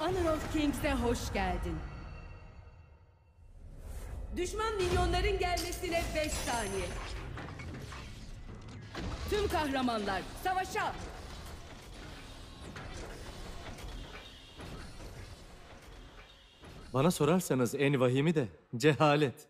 Honor of Kings'e hoş geldin. Düşman milyonların gelmesine 5 saniye. Tüm kahramanlar savaşa! Bana sorarsanız en vahimi de cehalet.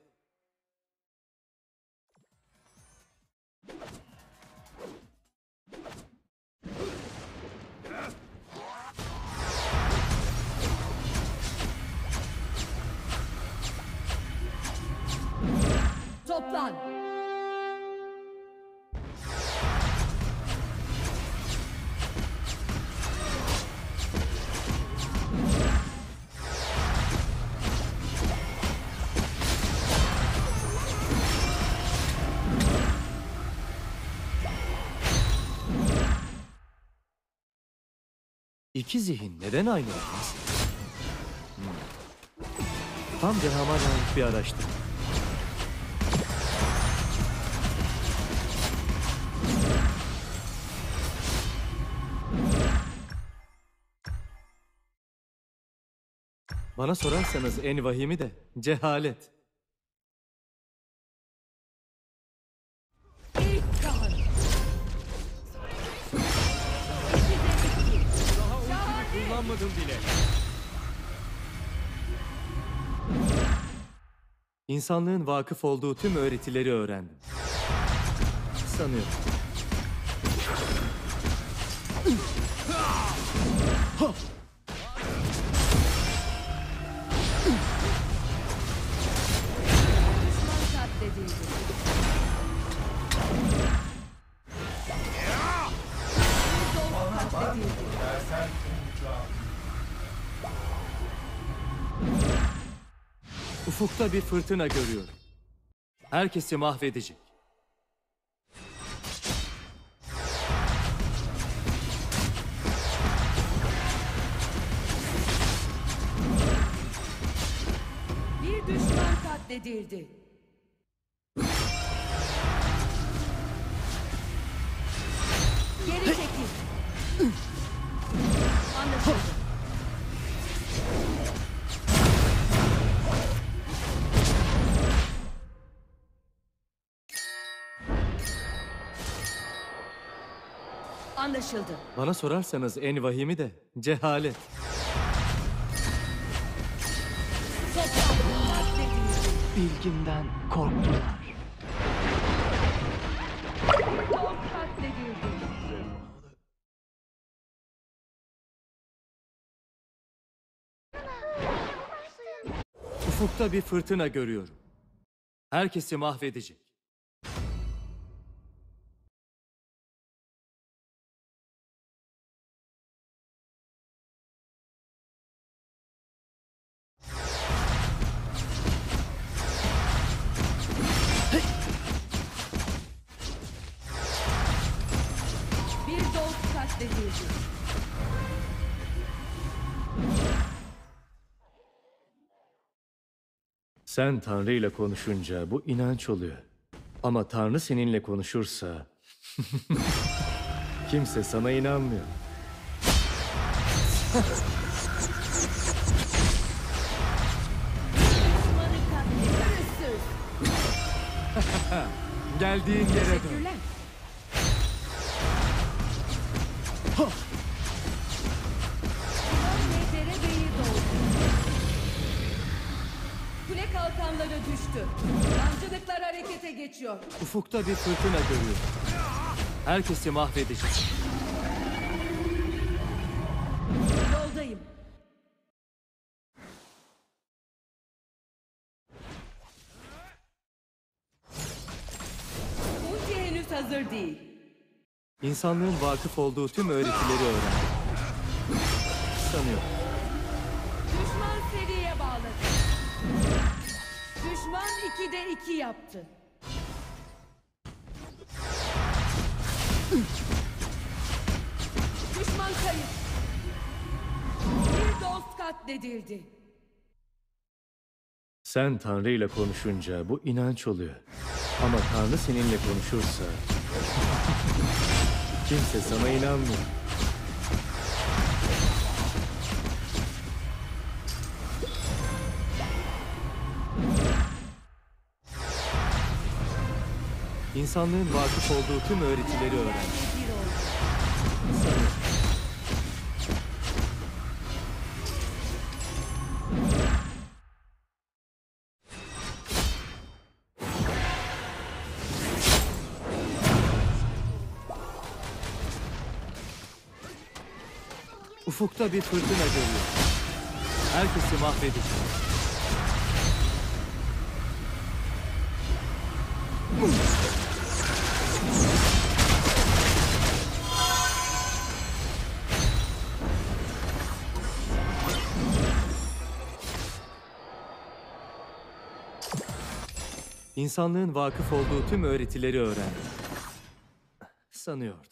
Toplan! İki zihin neden aynı olmaz? Tam cehama layık bir araştırma. Bana sorarsanız en vahimi de cehalet. İlk kan! Kullanmadım bile. İnsanlığın vakıf olduğu tüm öğretileri öğrendim. Sanıyorum. Düşman katledildi. Dost katledildi. Ufukta bir fırtına görüyorum. Herkesi mahvedecek. Bir düşman katledildi. Geri çekil. Anlaşıldı. Anlaşıldı. Bana sorarsanız en vahimi de cehalet. Toplan katledildi. Bilgimden korktular. Dost katledildi. Ufukta bir fırtına görüyorum. Herkesi mahvedecek. Bir dost katledildi. Sen Tanrı ile konuşunca bu inanç oluyor. Ama Tanrı seninle konuşursa kimse sana inanmıyor. Düşmanı katledildi. Geldiğin yere dön. Teşekkürler. Düşman ve derebeyi doldu. Kule kalkanları düştü. Yancılıklar harekete geçiyor. Ufukta bir fırtına görüyorum. Herkesi mahvedecek. Yoldayım. Ulti henüz hazır değil. İnsanlığın vakıf olduğu tüm öğretileri öğrendim. Sanıyorum. Düşman seriye bağladı. Düşman 2'de 2 yaptı. Düşman kayıp. Bir dost katledildi. Sen Tanrı ile konuşunca bu inanç oluyor. Ama Tanrı seninle konuşursa kimse sana inanmıyor. İnsanlığın vakıf olduğu tüm öğretileri öğren. Bir oldu. Ufukta bir fırtına görüyor. Herkesi mahvedecek. İnsanlığın vakıf olduğu tüm öğretileri öğrendim. Sanıyordum.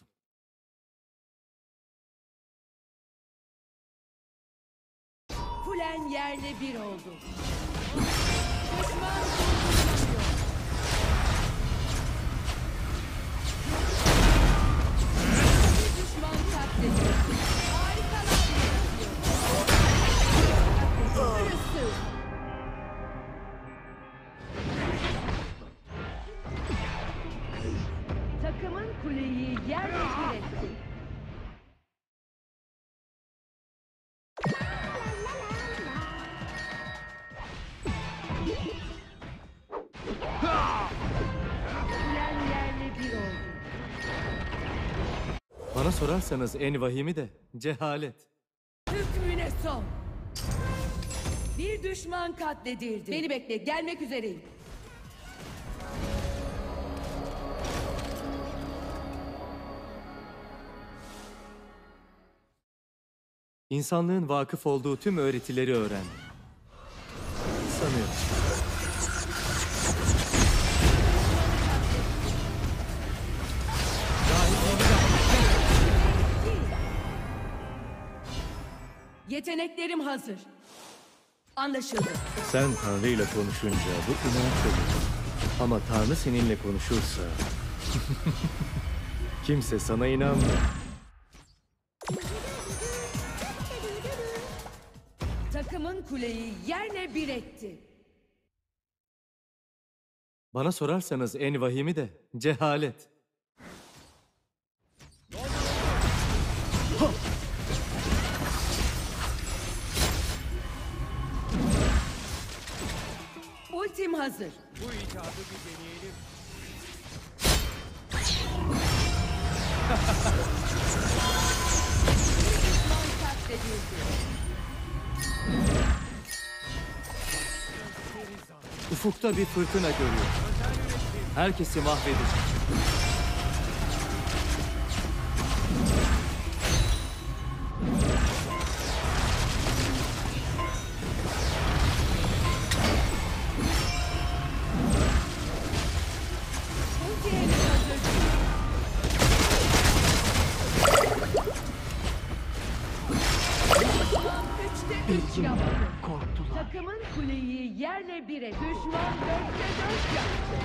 Kulen yerle bir oldu. Düşman kurtulamıyor. Bir düşman katledildi. Harikalar yaratıyor. Hırsız. Takımın kuleyi yerle bir etti. Kulen yerle bir oldu. Bana sorarsanız en vahimi de cehalet. Hükmüne son. Bir düşman katledildi. Beni bekle, gelmek üzereyim. İnsanlığın vakıf olduğu tüm öğretileri öğrendim. Sanıyorum. Yeteneklerim hazır. Anlaşıldı. Sen Tanrı ile konuşunca bu inanç olur. Ama Tanrı seninle konuşursa... kimse sana inanmıyor. Takımın kuleyi yerle bir etti. Bana sorarsanız en vahimi de cehalet. Ultim hazır. Bu icadı bir deneyelim. Düşman katledildi. Ufukta bir fırtına görüyor. Herkesi mahvedecek. Ulti henüz hazır değil. Düşman 3'te 3 yaptı. Korktular. Takımın kuleyi yerle bir etti. Düşman 4'te 4 yaptı.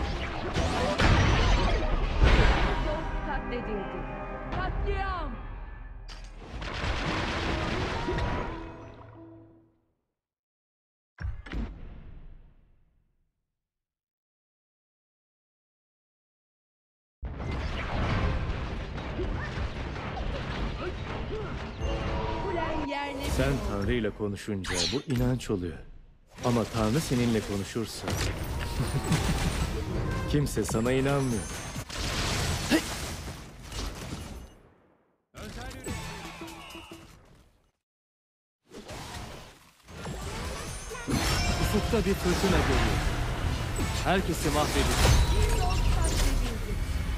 Dost katledildi. Katliam. Kulen yerle Sen Tanrı ile konuşunca bu inanç oluyor. Ama Tanrı seninle konuşursa... kimse sana inanmıyor. Ufukta bir fırtına görüyor. Herkesi mahvedecek. bir dost katledildi.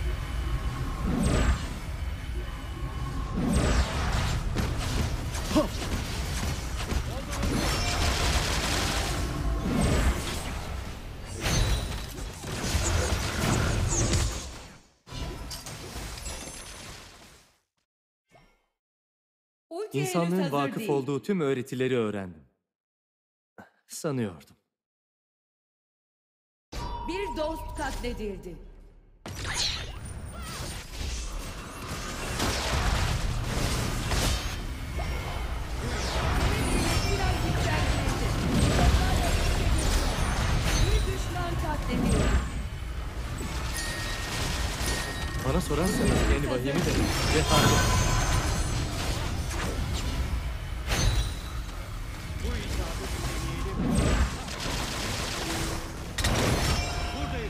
Ulti henüz İnsanlığın hazır vakıf değil. olduğu tüm öğretileri öğrendim. Sanıyordum. Bir dost katledildi. Biraz yükseltildi. Bir düşman katledildi. Bana sorarsanız en vahimi de cehalet. Bu icabı bir deneyelim. Buradayım.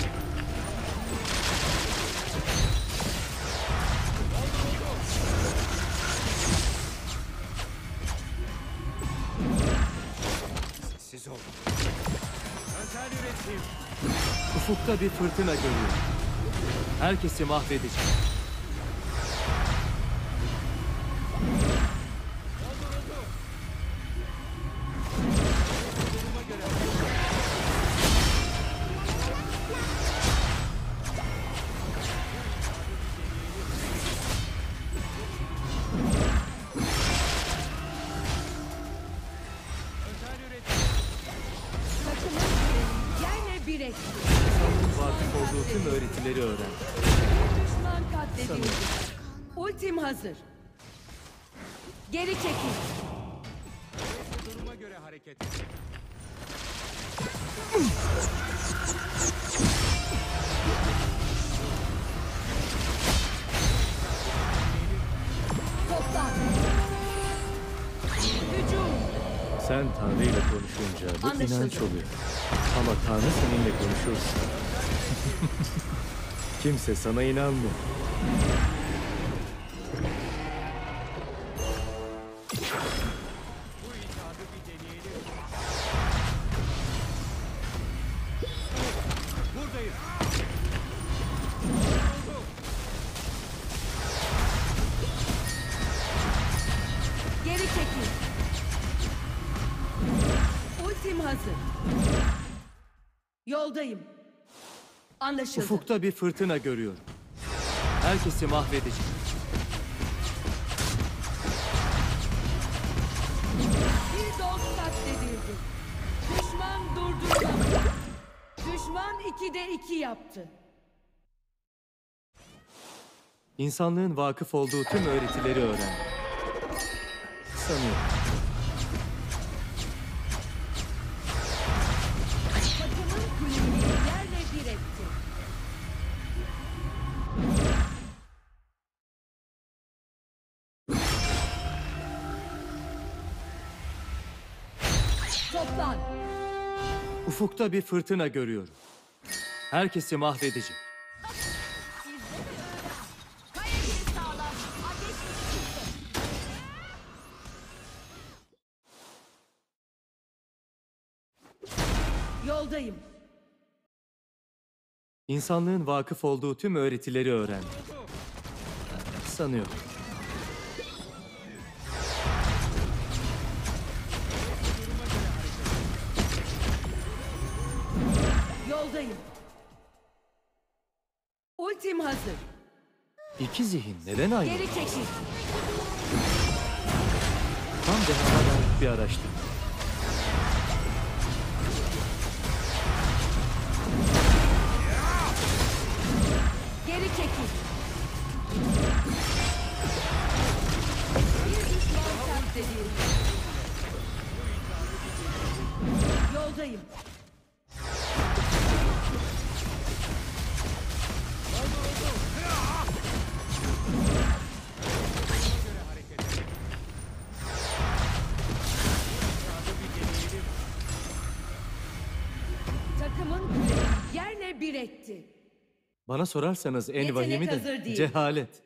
Sessiz ol. Özel üretim. Ufukta bir fırtına görüyorum. Herkesi mahvedecek. Duruma göre özel üretim. Takımın yerle bir etti. İnsanlığın vakıf olduğu tüm öğretileri öğren. Düşman katledildi. Ultim hazır. Geri çekil. Duruma göre hareket et. Toplan. Hücum. Sen Tanrı ile konuşunca bu Anlaşıldı. inanç oluyor. Ama Tanrı seninle konuşursa kimse sana inanmıyor. Bu icabı bir deneyelim. Buradayım. Geri çekil. Ultim hazır. Yoldayım. Anlaşıldı. Ufukta bir fırtına görüyorum. Herkesi mahvedecek. Bir dost katledildi. Düşman durdurulamadı. Düşman 2'de 2 yaptı. İnsanlığın vakıf olduğu tüm öğretileri öğren. Sanıyorum. Takımın kuleyi yerle bir etti. Toplan. Ufukta bir fırtına görüyorum. Herkesi mahvedecek. Yoldayım. İnsanlığın vakıf olduğu tüm öğretileri öğren. Sanıyorum. Yoldayım. Ultim hazır. İki zihin neden aynı? Geri çekil. Tam dehana ait bir araştırma. Geri çekil. Bir düşman katledildi. Yoldayım. Takımın kuleyi yerle bir etti. Bana sorarsanız en Yetenek vahimi hazır de değil. cehalet.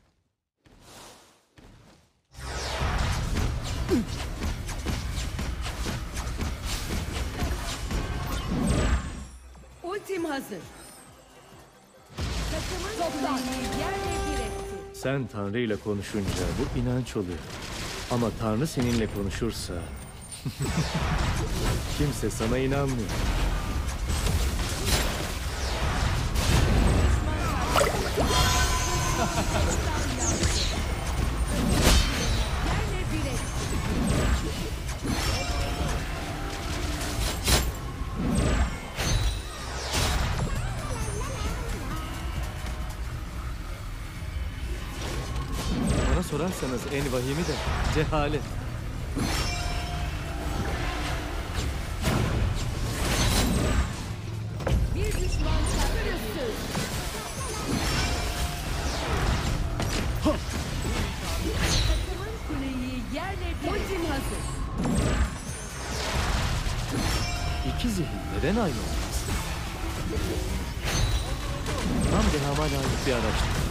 Ultim hazır. Takımın kuleyi yerle bir etti. Sen Tanrı ile konuşunca bu inanç oluyor. Ama Tanrı seninle konuşursa kimse sana inanmıyor. Yerle bir etti. Bana sorarsanız en vahimi de cehalet. Bir düşman katledildi. Takımın kuleyi yerle bir. Ultim hazır. İki zihin neden aynı olmaz? Tam dehama layık bir araçtı.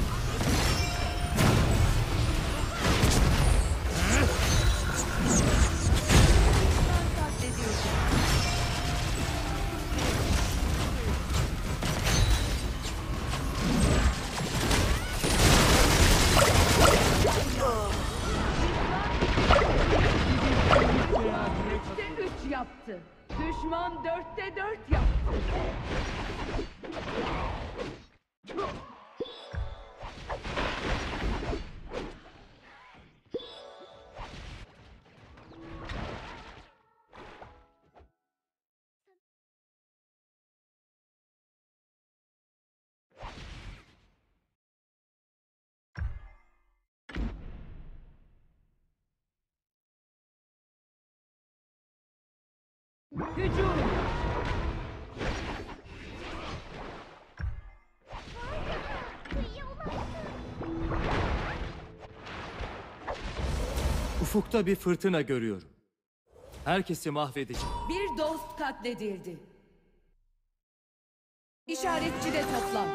Üçte 3 yaptı. Düşman 4'te 4 yaptı. Hücum. Ufukta bir fırtına görüyorum. Herkesi mahvedecek. Bir dost katledildi. İşaretçide toplan.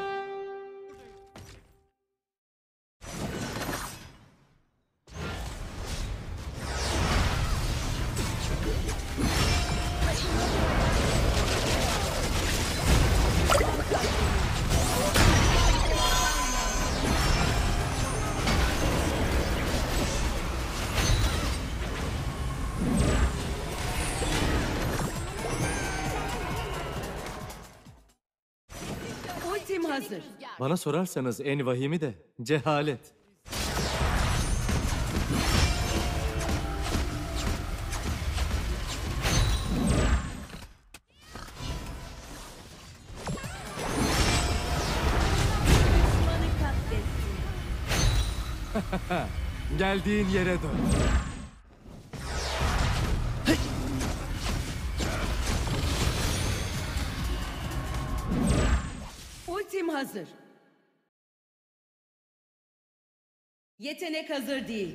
Ultim hazır. Bana sorarsanız en vahimi de cehalet. Düşmanı katlettin. Geldiğin yere dön. Ultim hazır. Yetenek hazır değil.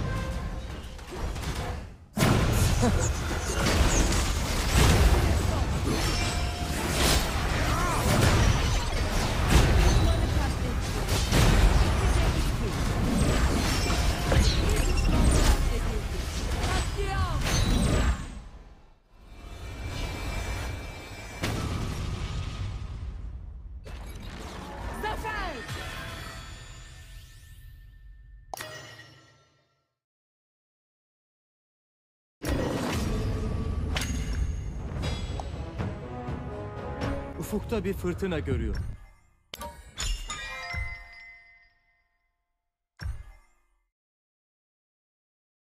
Düşmanı katletti. Bir düşman katledildi. Katliam. Zafer. Ufukta bir fırtına görüyorum.